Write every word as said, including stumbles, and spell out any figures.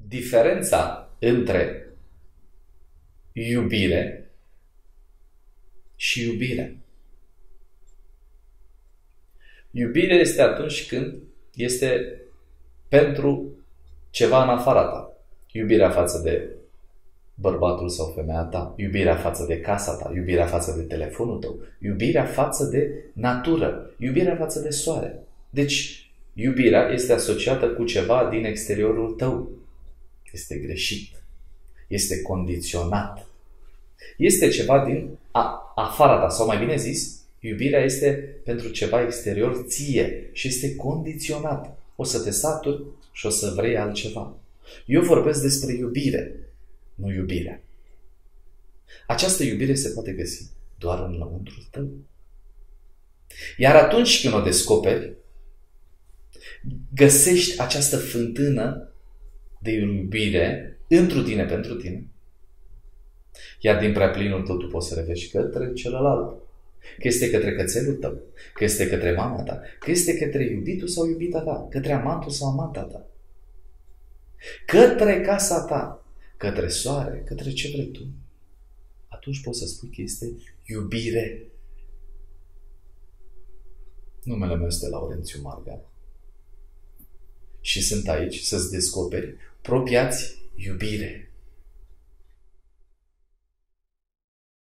diferența între iubire și iubire. Iubirea este atunci când este pentru ceva în afara ta. Iubirea față de bărbatul sau femeia ta, iubirea față de casa ta, iubirea față de telefonul tău, iubirea față de natură, iubirea față de soare. Deci, iubirea este asociată cu ceva din exteriorul tău. Este greșit. Este condiționat. Este ceva din a, afara ta, sau mai bine zis, iubirea este pentru ceva exterior ție și este condiționat. O să te saturi și o să vrei altceva. Eu vorbesc despre iubire, nu iubirea. Această iubire se poate găsi doar în lăuntrul tău. Iar atunci când o descoperi, găsești această fântână de iubire întru tine, pentru tine. Iar din prea plinul tău tu poți să revezi către celălalt. Că este către cățelul tău, că este către mama ta, că este către iubitul sau iubita ta, către amantul sau amanta ta, către casa ta, către soare, către ce vrei tu. Atunci poți să spui că este iubire. Numele meu este Laurentiu Marga. Și sunt aici să-ți descoperi propria-ți iubire.